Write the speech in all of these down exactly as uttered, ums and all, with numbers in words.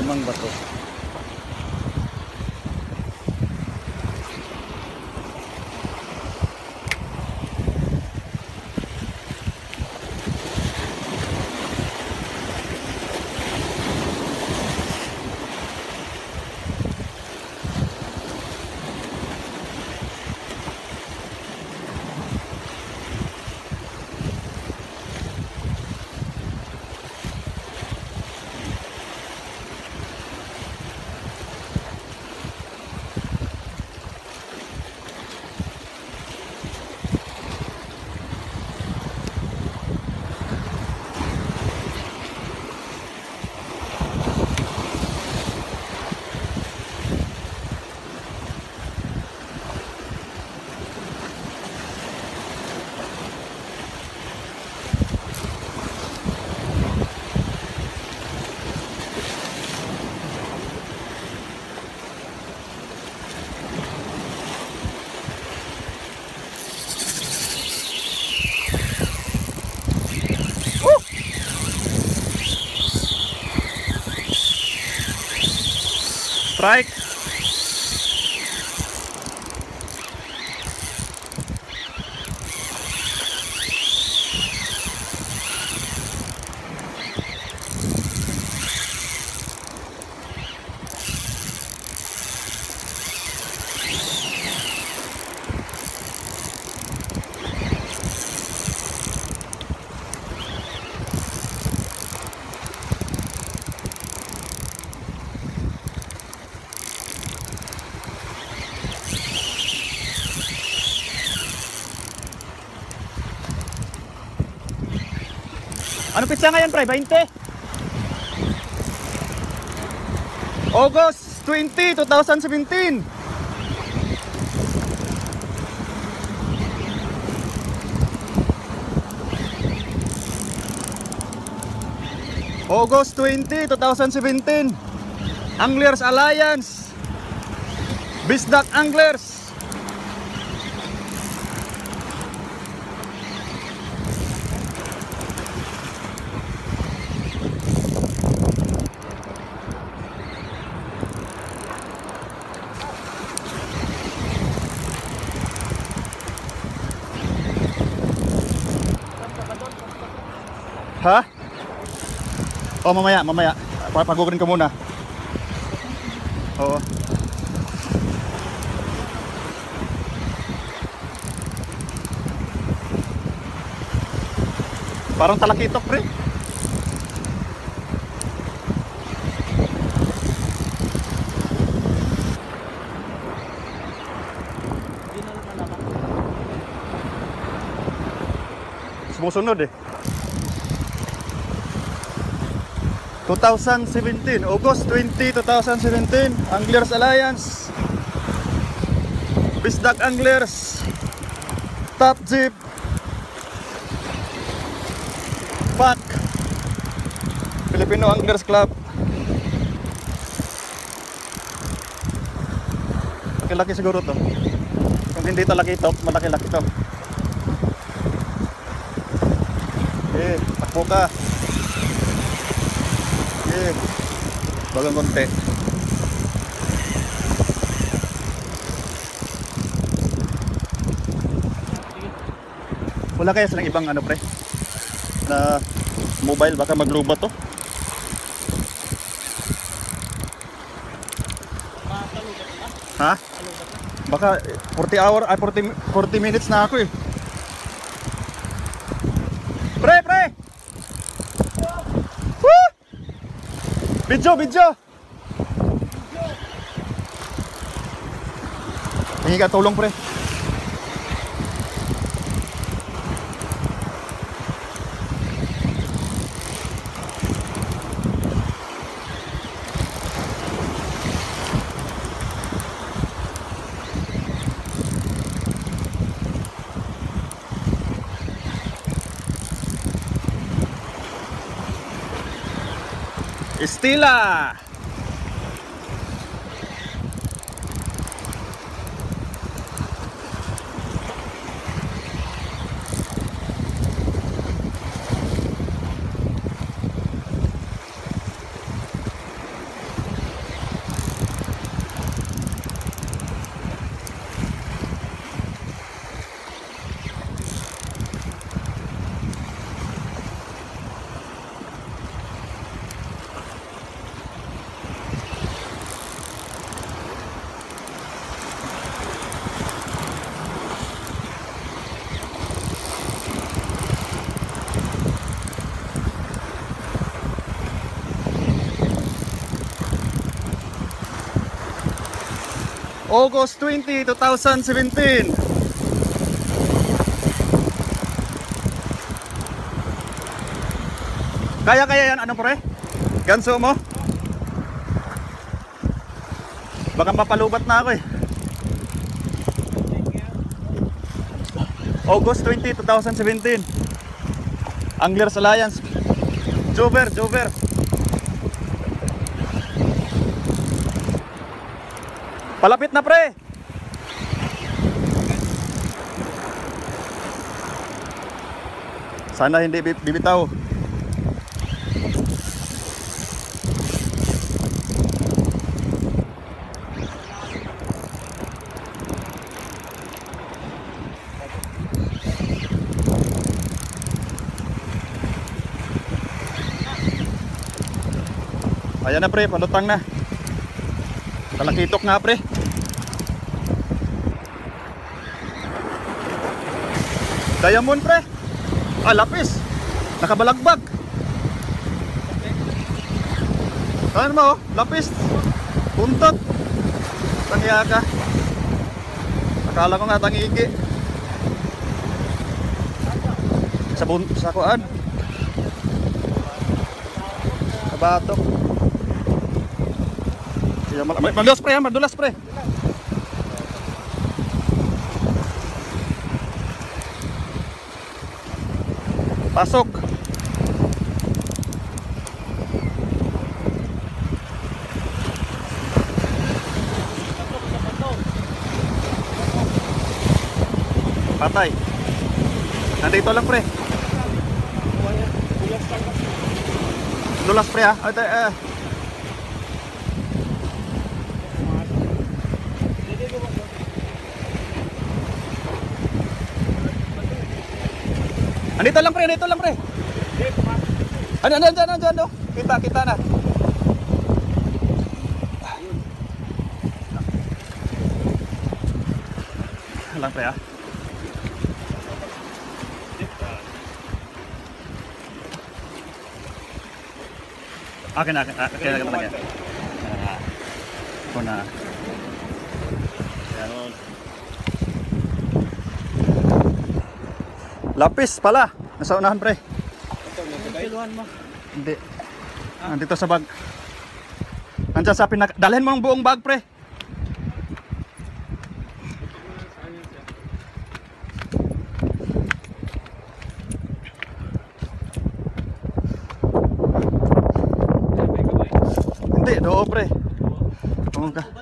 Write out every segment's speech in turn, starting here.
limang bato. Strike. Ano pitsa ngayon, pre? twenty? August twentieth, twenty seventeen. August twentieth, twenty seventeen. Anglers Alliance, Bisdak Anglers. Ha? Oh, mamaya, mamaya. Papagurin ko muna. Oo. Parang talakitok, pre. Sumusunod eh. twenty seventeen, August twentieth, twenty seventeen, Anglers Alliance, Bisdak Anglers, Top Jeep, P A C, Filipino Anglers Club. Laki-laki siguro to. Kung hindi talakitok, malaki-laki to. Eh, takbo ka. Eh, bagang konti. Wala kaya silang ibang ano, pre, na mobile, baka maglubat to. Ha? Baka forty hour, ay forty, forty minutes na ako eh. Pre, pre! Woo! Video, video! Hingi ka tulong, pre. Estila. August twentieth, two thousand seventeen. Kaya kaya yan, ano pre? Ganso mo? Baka mapalubat na ako eh. August twentieth, two thousand seventeen. Anglers Alliance. Jover, Jover. Palapit na pre. Sana hindi bibitaw. Ayan na pre, palutang na. Talakitok nga pre. Diamond pre. Ah, lapis. Nakabalagbag. Ano mo? Lapis. Puntot. Tangya ka. Akala ko nga tangigi. Sa bun sa kuan. Sa batok. Ya, madulas pre, madulas pre. Pasok. Patay. Nandito lang pre. Dulas pre ha. Ay, eh. Andito lang pre, andito lang pre. Ano, ano, ano, ano, ano, kita, kita na. Lang pre ah. Akin, akin, akin, akin lang yan. Ito na. Yan. Lapis pala, nasa unahan pre. Mo. Hindi. Ah. Nandito sa bag. Nandiyan sa pinak... Dalhin mo ang buong bag pre. Hindi, doo pre. Tungong ka.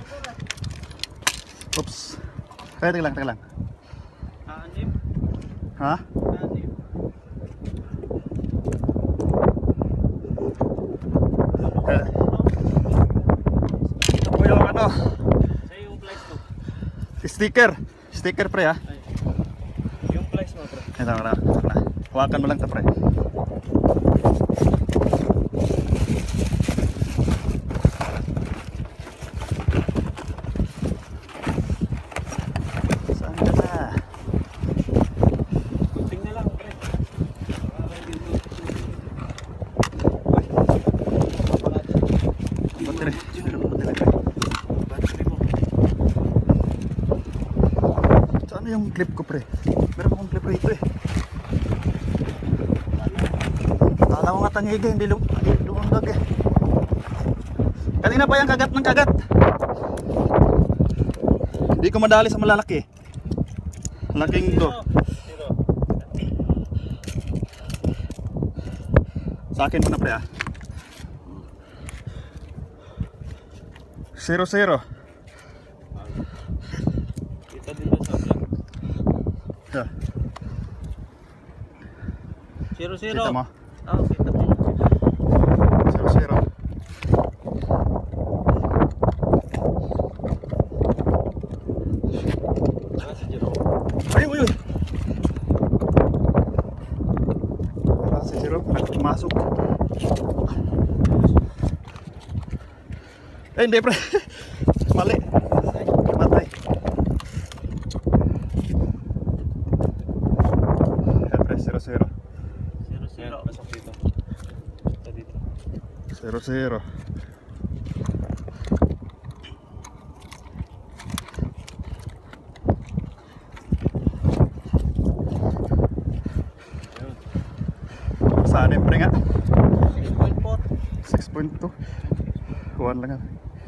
Oops. Kaya tinglang, tinglang. Ha? Ito yung ano? Sticker. Sticker pre ha? Yung flies mo pre. Ito na, ito na. Hawakan mo lang ito pre. Ano yung clip ko pre? Meron akong clip rito eh. Kala ko nga tangigi, hindi lumundag eh. Kanina pa yung kagat ng kagat. Hindi ko madali sa malalaki. Laking do. Sa akin muna pre ah. Zero zero. Zero zero. Kita mo? Ah, kita mo. Zero zero. Ayun, ayun. Wala si zero. Masuk. Eh, hindi pre. Mali. Matay. Eh, pre, zero zero. Zero. Pasok dito. Ito dito. Zero zero. Saan yung pre nga? six point four. six point two. Kuhan lang nga.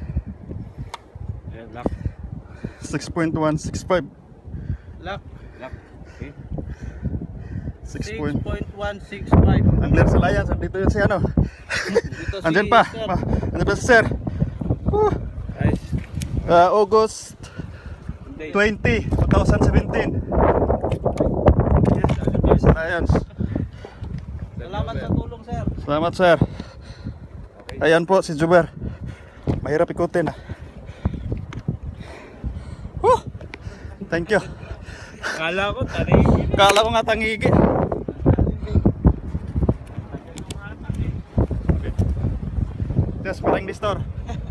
Ayan, lock. six point one six five. Lock. Lock. Okay. six six point. point one six five. Ang clear sa layas. Andito yun si ano. Dito si Andyan pa. Sir. Ma- Andyan pa si sir. Woo. Guys. Uh, August Day. twenty, twenty seventeen. Yes, ano guys? Ayan. Salamat sa tulong, sir. Salamat sir. Okay. Ayan po si Juber. Mahirap ikutin. Woo. Thank you. Kala ko, tanay. Kala ko nga tangigi. Just paling di store.